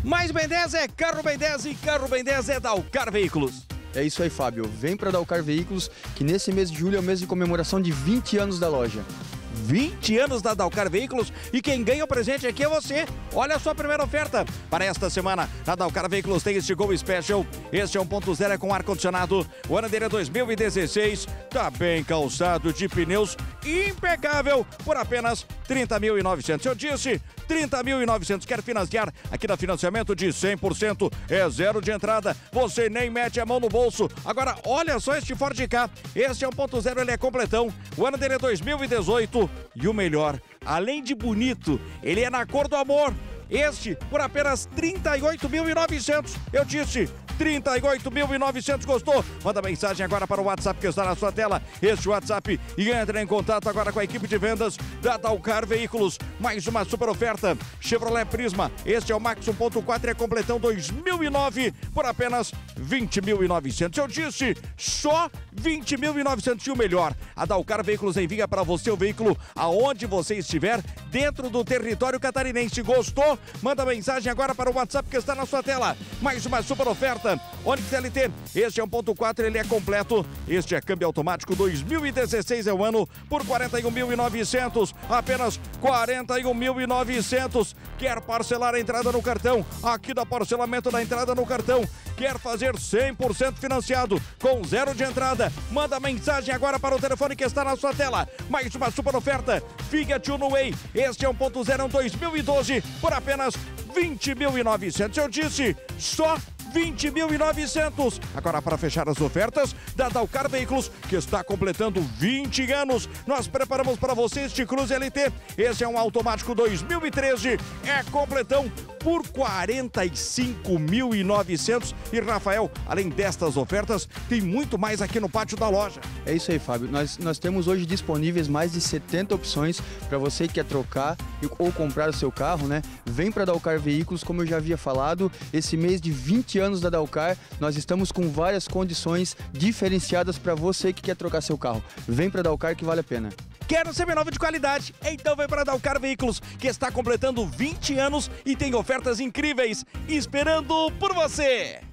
Mais Ben 10 é carro Ben 10 e carro Ben 10 é Daucar Veículos. É isso aí, Fábio. Vem para Daucar Veículos, que nesse mês de julho é o mês de comemoração de 20 anos da loja. 20 anos da Daucar Veículos e quem ganha o presente aqui é você. Olha a sua primeira oferta. Para esta semana, na Daucar Veículos tem este Gol Special. Este é 1.0 é com ar-condicionado. O ano dele é 2016. Tá bem calçado de pneus, impecável, por apenas 30.900. Eu disse 30.900. Quer financiar? Aqui na financiamento de 100%. É zero de entrada. Você nem mete a mão no bolso. Agora, olha só este Ford Ka. Este é 1.0, ele é completão. O ano dele é 2018. E o melhor, além de bonito, ele é na cor do amor. Este por apenas 38.900. Eu disse 38.900. Gostou? Manda mensagem agora para o WhatsApp que está na sua tela. Este WhatsApp e entre em contato agora com a equipe de vendas da Daucar Veículos. Mais uma super oferta. Chevrolet Prisma. Este é o Max 1.4 é completão 2009 por apenas 20.900. Eu disse só 20.900 e o melhor. A Daucar Veículos envia para você o veículo aonde você estiver dentro do território catarinense. Gostou? Manda mensagem agora para o WhatsApp que está na sua tela. Mais uma super oferta. Onix LT, este é 1.4, ele é completo. Este é câmbio automático 2016 é o ano por 41.900. Apenas 41.900. Quer parcelar a entrada no cartão? Aqui dá parcelamento da entrada no cartão. Quer fazer 100% financiado com zero de entrada? Manda mensagem agora para o telefone que está na sua tela. Mais uma super oferta. Fiat Uno Way. Este é 1.0 2012 por apenas 20.900. Eu disse só 20.900. Agora, para fechar as ofertas da Daucar Veículos, que está completando 20 anos, nós preparamos para você este Cruze LT. Esse é um automático 2013, é completão por 45.900. E Rafael, além destas ofertas, tem muito mais aqui no pátio da loja. É isso aí, Fábio. Nós temos hoje disponíveis mais de 70 opções para você que quer trocar ou comprar o seu carro, né? Vem para Daucar Veículos, como eu já havia falado, esse mês de 20 anos da Daucar, nós estamos com várias condições diferenciadas para você que quer trocar seu carro. Vem para Daucar que vale a pena. Quer um seminovo de qualidade? Então vem para Daucar Veículos, que está completando 20 anos e tem ofertas incríveis esperando por você.